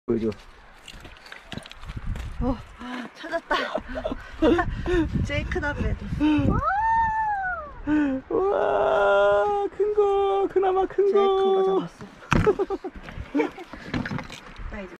보여줘. 찾았다. 제이크 담배도. 우와, 큰 거, 그나마 큰 거. 제일 큰 거 잡았어.